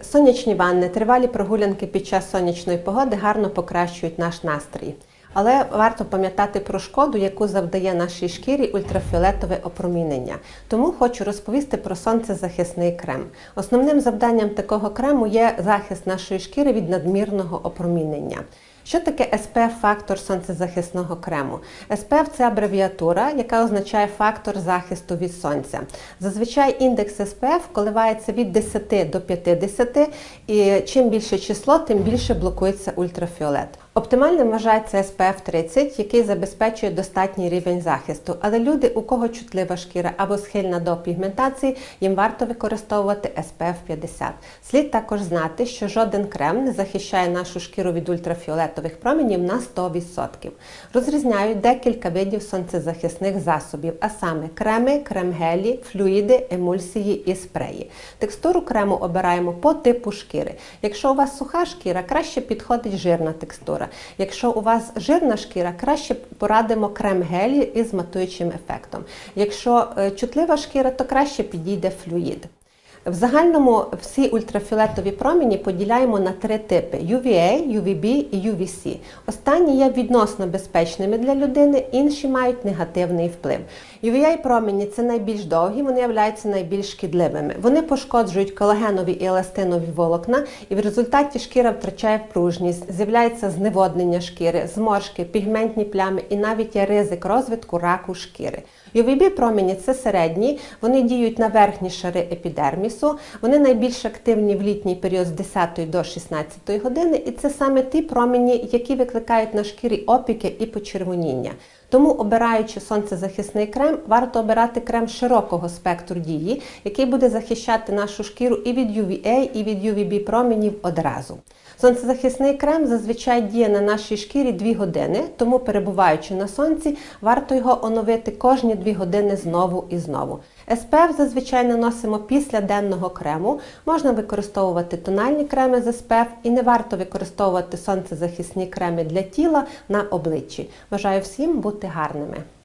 Сонячні ванни, тривалі прогулянки під час сонячної погоди гарно покращують наш настрій. Але варто пам'ятати про шкоду, яку завдає нашій шкірі ультрафіолетове опромінення. Тому хочу розповісти про сонцезахисний крем. Основним завданням такого крему є захист нашої шкіри від надмірного опромінення. Що таке SPF-фактор сонцезахисного крему? SPF – це абревіатура, яка означає фактор захисту від сонця. Зазвичай індекс SPF коливається від 10 до 50, і чим більше число, тим більше блокується ультрафіолет. Оптимальним вважається SPF 30, який забезпечує достатній рівень захисту. Але люди, у кого чутлива шкіра або схильна до пігментації, їм варто використовувати SPF 50. Слід також знати, що жоден крем не захищає нашу шкіру від ультрафіолетових промінів на 100%. Розрізняють декілька видів сонцезахисних засобів, а саме креми, крем-гелі, флюїди, емульсії і спреї. Текстуру крему обираємо по типу шкіри. Якщо у вас суха шкіра, краще підходить жирна текстура. Якщо у вас жирна шкіра, краще порадимо крем-гелі із матуючим ефектом. Якщо чутлива шкіра, то краще підійде флюїд. В загальному всі ультрафіолетові промені поділяємо на три типи – UVA, UVB і UVC. Останні є відносно безпечними для людини, інші мають негативний вплив. UVA-промені – це найбільш довгі, вони являються найбільш шкідливими. Вони пошкоджують колагенові і еластинові волокна, і в результаті шкіра втрачає пружність, з'являється зневоднення шкіри, зморшки, пігментні плями і навіть є ризик розвитку раку шкіри. UVB-промені – це середні, вони діють на верхні шари епідермісу, вони найбільш активні в літній період з 10 до 16 години, і це саме ті промені, які викликають на шкірі опіки і почервоніння. Тому, обираючи сонцезахисний крем, варто обирати крем широкого спектру дії, який буде захищати нашу шкіру і від UVA, і від UVB променів одразу. Сонцезахисний крем зазвичай діє на нашій шкірі 2 години, тому, перебуваючи на сонці, варто його оновити кожні 2 години знову і знову. SPF зазвичай наносимо після денного крему, можна використовувати тональні креми з SPF і не варто використовувати сонцезахисні креми для тіла на обличчі. Бажаю всім бути гарними!